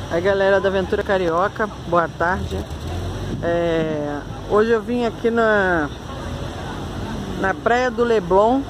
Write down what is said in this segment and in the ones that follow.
Aí, galera da Aventura Carioca, boa tarde. Hoje eu vim aqui na Praia do Leblon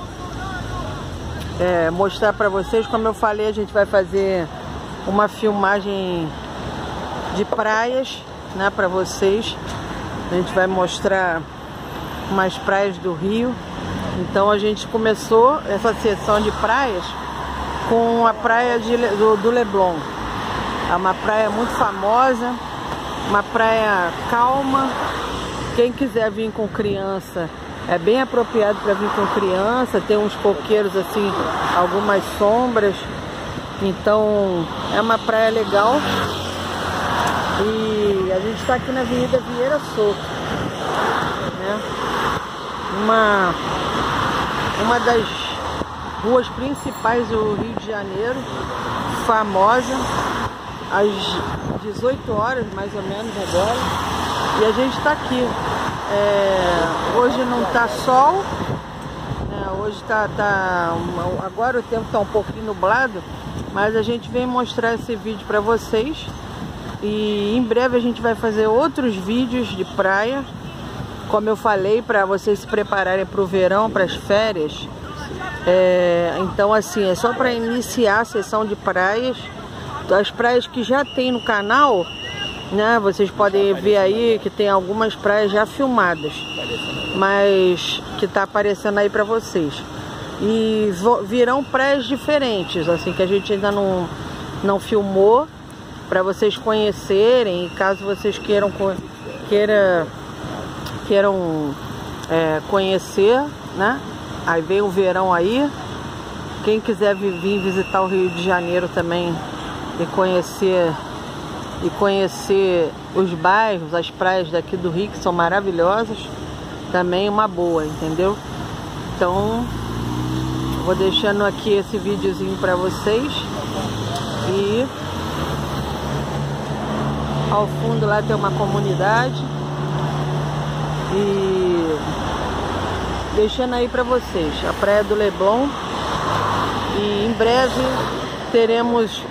mostrar pra vocês. Como eu falei, a gente vai fazer uma filmagem de praias, né, pra vocês. A gente vai mostrar umas praias do Rio. Então a gente começou essa sessão de praias com a praia do Leblon. É uma praia muito famosa, uma praia calma. Quem quiser vir com criança, é bem apropriado para vir com criança. Tem uns coqueiros assim, algumas sombras. Então é uma praia legal. E a gente está aqui na Avenida Vieira Soto, né? Uma das ruas principais do Rio de Janeiro, famosa, às 18 horas mais ou menos agora, e a gente está aqui. Hoje não está sol, né? Hoje agora o tempo está um pouquinho nublado, mas a gente vem mostrar esse vídeo para vocês, e em breve a gente vai fazer outros vídeos de praia, como eu falei, para vocês se prepararem para o verão, para as férias. Então assim, é só para iniciar a sessão de praias. As praias que já tem no canal, né, vocês podem ver aí que tem algumas praias já filmadas, mas que tá aparecendo aí para vocês. E virão praias diferentes, assim, que a gente ainda não filmou, para vocês conhecerem. E caso vocês queiram conhecer, né? Aí vem o verão aí. Quem quiser vir visitar o Rio de Janeiro também e conhecer os bairros, as praias daqui do Rio, que são maravilhosas, também uma boa, entendeu? Então vou deixando aqui esse videozinho para vocês. E ao fundo lá tem uma comunidade, e deixando aí para vocês a Praia do Leblon. E em breve teremos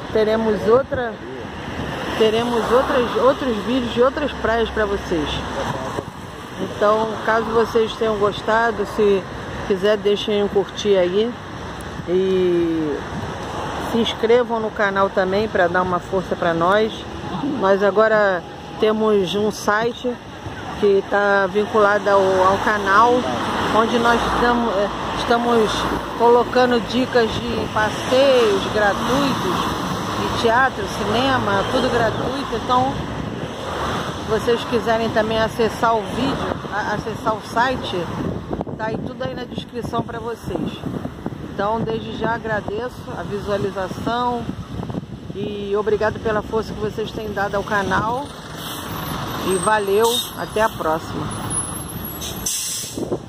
outros vídeos de outras praias para vocês. Então, caso vocês tenham gostado, se quiser, deixem um curtir aí e se inscrevam no canal também para dar uma força para nós. Nós agora temos um site que está vinculado ao canal, onde nós estamos colocando dicas de passeios gratuitos, de teatro, cinema, tudo gratuito. Então, se vocês quiserem também acessar o vídeo, acessar o site, tá aí tudo aí na descrição para vocês. Então, desde já agradeço a visualização e obrigado pela força que vocês têm dado ao canal. E valeu, até a próxima.